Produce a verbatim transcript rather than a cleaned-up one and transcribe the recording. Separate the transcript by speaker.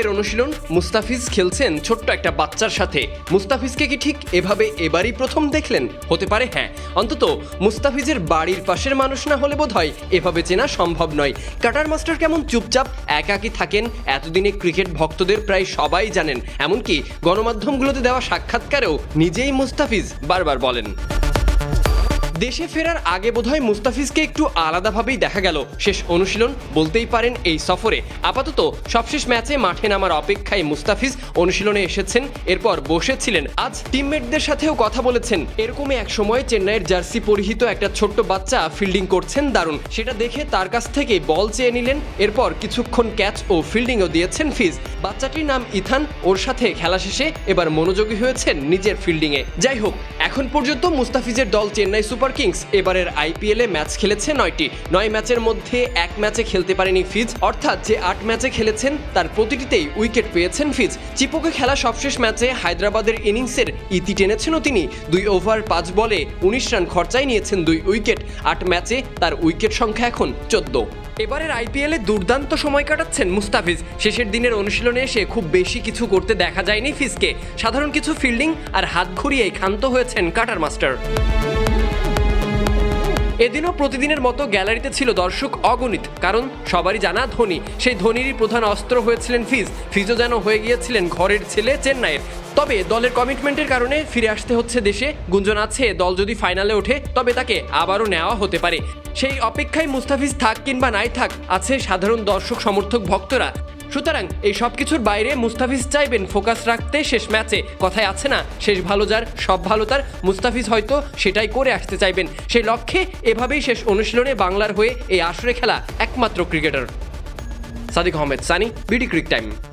Speaker 1: চেন্নাইয়ের অনুশীলন, মুস্তাফিজ খেলছেন ছোট্ট একটা বাচ্চার সাথে। মুস্তাফিজকে কি ঠিক এভাবে এবারই প্রথম দেখলেন? হতে পারে হ্যাঁ, অন্তত মুস্তাফিজের বাড়ির পাশের মানুষ না হলে বোধহয় এভাবে চেনা সম্ভব নয়। কাটার মাস্টার কেমন চুপচাপ একাকী থাকেন এতদিনে ক্রিকেট ভক্তদের প্রায় সবাই জানেন। এমনকি গণমাধ্যমগুলোতে দেওয়া সাক্ষাৎকারেও নিজেই মুস্তাফিজ বারবার বলেন। দেশে ফেরার আগে বোধহয় মুস্তাফিজকে একটু আলাদাভাবেই দেখা গেল। শেষ অনুশীলন বলতেই পারেন এই সফরে। আপাতত সবশেষ ম্যাচে মাঠে নামার অপেক্ষায় মুস্তাফিজ অনুশীলনে এসেছেন, এরপর বসেছিলেন। আজ টিমমেটদের সাথেও কথা বলেছেন। এরকমই এক সময় চেন্নাইয়ের জার্সি পরিহিত একটা ছোট্ট বাচ্চা ফিল্ডিং করছেন দারুণ। সেটা দেখে তার কাছ থেকে বল চেয়ে নিলেন, এরপর কিছুক্ষণ ক্যাচ ও ফিল্ডিংও দিয়েছেন ফিজ। বাচ্চাটির নাম ইথান। ওর সাথে খেলা শেষে এবার মনোযোগী হয়েছেন নিজের ফিল্ডিংয়ে। যাই হোক, এখন পর্যন্ত মুস্তাফিজের দল চেন্নাই সুপার কিংস এবারের আইপিএলে ম্যাচ খেলেছে নয়টি। নয় ম্যাচের মধ্যে এক ম্যাচে খেলতে পারেনি ফিজ, অর্থাৎ যে আট ম্যাচে খেলেছেন তার প্রতিটিতেই উইকেট পেয়েছেন ফিজ। চিপোকে খেলা সবশেষ ম্যাচে হায়দ্রাবাদের ইনিংসের ইতি টেনেছেনও তিনি। দুই ওভার পাঁচ বলে উনিশ রান খরচায় নিয়েছেন দুই উইকেট। আট ম্যাচে তার উইকেট সংখ্যা এখন চোদ্দ। এবারের আইপিএলে দুর্দান্ত সময় কাটাচ্ছেন মুস্তাফিজ। শেষের দিনের অনুশীলনে এসে খুব বেশি কিছু করতে দেখা যায়নি ফিজকে। সাধারণ কিছু ফিল্ডিং আর হাত ঘুরিয়েই ক্ষান্ত হয়েছেন কাটার মাস্টার। এদিনও প্রতিদিনের মতো গ্যালারিতে ছিল দর্শক অগণিত, কারণ সবারই জানা ধোনি। সেই ধোনিরই প্রধান অস্ত্র হয়েছিলেন ফিজ। ফিজও যেন হয়ে গিয়েছিলেন ঘরের ছেলে চেন্নাইয়ের। তবে দলের কমিটমেন্টের কারণে ফিরে আসতে হচ্ছে দেশে। গুঞ্জন আছে দল যদি ফাইনালে ওঠে তবে তাকে আবারও নেওয়া হতে পারে। সেই অপেক্ষায় মুস্তাফিজ থাক কিংবা নাই থাক আছে সাধারণ দর্শক সমর্থক ভক্তরা। সুতরাং এই সব কিছুর বাইরে মুস্তাফিজ চাইবেন ফোকাস রাখতে শেষ ম্যাচে। কথায় আছে না, শেষ ভালো যার সব ভালো তার। মুস্তাফিজ হয়তো সেটাই করে আসতে চাইবেন। সেই লক্ষ্যে এভাবেই শেষ অনুশীলনে বাংলার হয়ে এই আসরে খেলা একমাত্র cricketer. Sadiq Ahmed Sunny, BD ক্রিক time.